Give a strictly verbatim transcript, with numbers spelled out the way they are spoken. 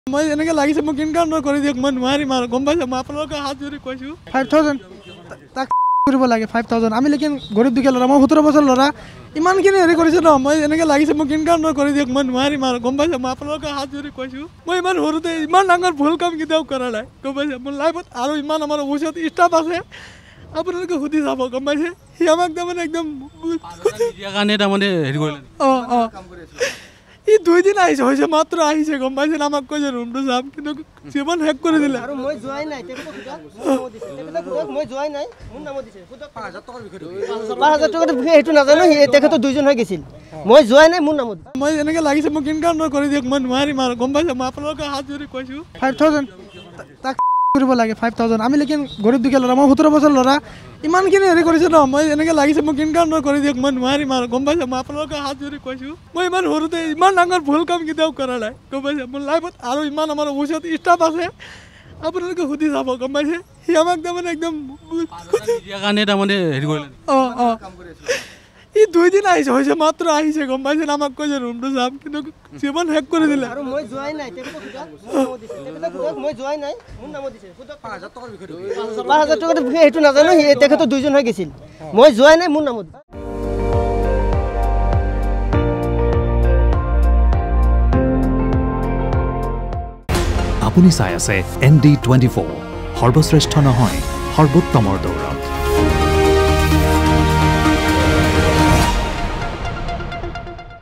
মই এনেকে লাগিছে মোক ইনকাউন্টাৰ কৰি দিয়ক মই নোৱাৰিম আৰু গম পাইছে মই আপোনালোকে হাত জোৰি কৈছো five thousand তাক কৰিব লাগে five thousand আমি লেকিন গৰীব দুখীয়া ল'ৰা মই সোতৰ বছৰ ল'ৰা ইমানখিনি হেৰি কৰিছে ন মই এনেকে লাগিছে মোক ইনকাউন্টাৰ কৰি দিয়ক মই নোৱাৰিম আৰু গম পাইছে মই আপোনালোকে হাত জোৰি কৈছো মই ইমান সৰুতে ইমান ডাঙৰ ভুল কাম কেতিয়াও কৰা নাই গম পাইছে মোৰ লাইফত আৰু ইমান আমাৰ ওচৰত ষ্টাফ আছে আপোনালোকে সুধি যাব গম পাইছে সি আমাক তাৰমানে একদম কাৰণে তাৰমানে হেৰি কৰিলে অঁ অঁ ই দুই দিন আহিছে হৈছে মাত্ৰ আহিছে গম পাইছে আমাক কৈছে ৰুমটো যাম কিন্তু জীৱন হেক কৰি দিলে আৰু মই যোৱাই নাই তেখেতক সোধক মই যোৱাই নাই মোৰ নামত দিছে পাঁচ হাজাৰ টকাৰ বিষয়ে সেইটো নাজানো তেখেতৰ দুইজন হৈ গৈছিল মই যোৱাই নাই মোৰ নামত মই এনেকে লাগিছে মোক ইনকাউন্টাৰ কৰি দিয়ক মই নোৱাৰিম আৰু গম পাইছে মই আপোনালোকে হাত জোৰি কৈছো five thousand তাক কৰিব লাগে five thousand আমি লেকিন গৰীব দুখীয়া ল'ৰা মই সোতৰ বছৰ ল'ৰা ইমানখিনি হেৰি কৰিছে ন মই এনেকে লাগিছে মোক ইনকাউন্টাৰ কৰি দিয়ক মই নোৱাৰিম আৰু গম পাইছে মই আপোনালোকে হাত জোৰি কৈছো মই ইমান সৰুতে ইমান ডাঙৰ ভুল কাম কেতিয়াও কৰা নাই গম পাইছে মোৰ লাইফত আৰু ইমান আমাৰ ওচৰত ষ্টাফ আছে আপোনালোকে সুধি যাব গম পাইছে সি আমাক তাৰমানে একদম কাৰণে তাৰমানে হেৰি কৰিলে অঁ অঁ ই দুই দিন আহিছে হৈছে মাত্ৰ আহিছে গম পাইছে আমাক কৈছে ৰুমটো যাম কিন্তু জীৱন হেক কৰি দিলে আৰু মই যোৱাই নাই তেখেতক সোধক মই যোৱাই নাই মোৰ নামত দিছে পাঁচ হাজাৰ টকাৰ বিষয়ে সেইটো নাজানো তেখেতৰ দুইজন হৈ গৈছিল মই যোৱাই নাই মোৰ নামত আপুনি চাই আছে এন ডি টুৱেণ্টি ফ'ৰ সৰ্বশ্ৰেষ্ঠ নহয় সৰ্বোত্তমৰ দৌৰ